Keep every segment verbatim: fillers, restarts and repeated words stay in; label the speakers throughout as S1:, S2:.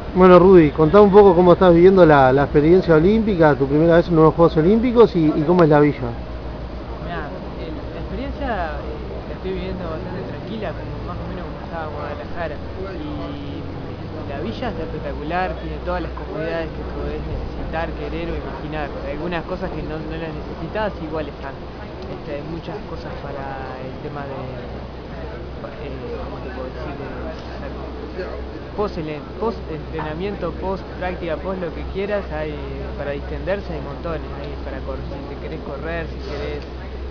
S1: Bueno, Rudy, contá un poco cómo estás viviendo la, la experiencia olímpica, tu primera vez en unos Juegos Olímpicos y, y cómo es la villa.
S2: Mira, la experiencia eh, la estoy viviendo bastante tranquila, como más o menos como estaba en Guadalajara. Y, y la villa está espectacular, tiene todas las comodidades que podés necesitar, querer o imaginar. Algunas cosas que no, no las necesitas igual están. Este, hay muchas cosas para el tema de, pa- eh, ¿cómo te puedo decir? De hacer post, post entrenamiento, post práctica, post lo que quieras, hay para distenderse, hay montones, hay para correr, si te querés correr, si querés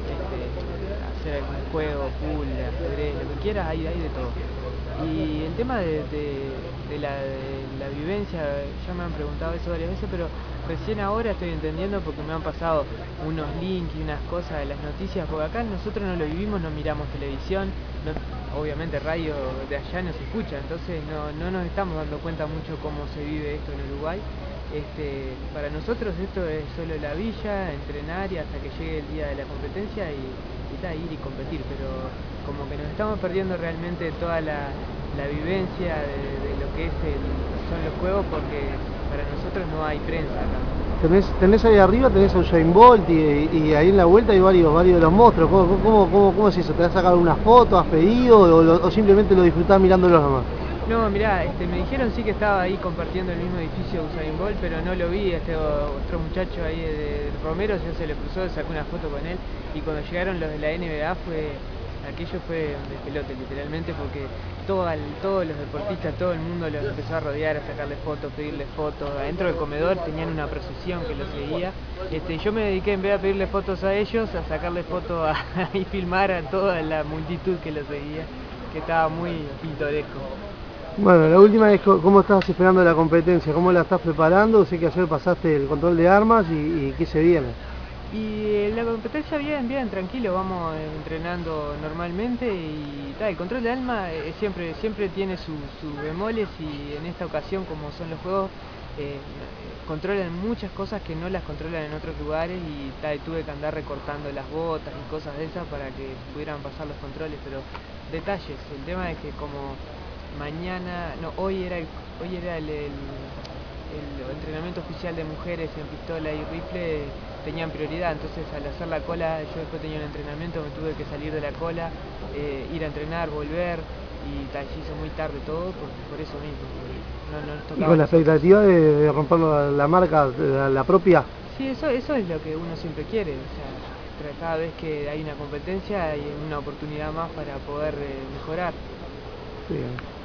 S2: este, hacer algún juego, pool, ajedrez, lo que quieras, hay, hay de todo. Y el tema de, de, de la, de la vivencia, ya me han preguntado eso varias veces, pero recién ahora estoy entendiendo porque me han pasado unos links y unas cosas de las noticias, porque acá nosotros no lo vivimos, no miramos televisión, no, obviamente radio de allá no se escucha, entonces no, no nos estamos dando cuenta mucho cómo se vive esto en Uruguay. Este, para nosotros esto es solo la villa, entrenar y hasta que llegue el día de la competencia y, y ta, ir y competir, pero como que nos estamos perdiendo realmente toda la, la vivencia de, de lo que es el, son los juegos porque para nosotros no hay prensa acá.
S1: Tenés, tenés ahí arriba, tenés a Usain Bolt y, y ahí en la vuelta hay varios, varios de los monstruos. ¿Cómo, cómo, cómo, cómo es eso? ¿Te has sacado una foto, has pedido o, lo- o simplemente lo disfrutás mirándolos nomás?
S2: No, mirá, este, me dijeron sí que estaba ahí compartiendo el mismo edificio Usain Bolt, pero no lo vi, este otro muchacho ahí de, de Romero, ya se le cruzó, sacó una foto con él, y cuando llegaron los de la N B A fue, aquello fue un despelote literalmente, porque todo el- todos los deportistas, todo el mundo los empezó a rodear, a sacarle fotos, pedirle fotos, adentro del comedor tenían una procesión que los seguía, este, yo me dediqué en vez de pedirle fotos a ellos, a sacarle fotos a, y filmar a toda la multitud que los seguía, que estaba muy pintoresco.
S1: Bueno, la última es co- cómo estás esperando la competencia, cómo la estás preparando. Sé que ayer pasaste el control de armas y, y qué se viene.
S2: Y la competencia bien, bien, tranquilo, vamos entrenando normalmente y tal, el control de alma eh, siempre, siempre tiene sus su bemoles y en esta ocasión como son los juegos eh, controlan muchas cosas que no las controlan en otros lugares y tal, tuve que andar recortando las botas y cosas de esas para que pudieran pasar los controles, pero detalles, el tema es que como mañana, no, hoy era el, hoy era el, el el entrenamiento oficial de mujeres en pistola y rifle tenían prioridad, entonces al hacer la cola, yo después tenía un entrenamiento, me tuve que salir de la cola, eh, ir a entrenar, volver, y tal, se hizo muy tarde todo por, por eso mismo, porque no, no nos
S1: Y
S2: tocaba a
S1: con la
S2: nosotros.
S1: expectativa de, de romper la, la marca, la, la propia.
S2: Sí, eso, eso es lo que uno siempre quiere, o sea, cada vez que hay una competencia hay una oportunidad más para poder eh, mejorar.
S1: Bien.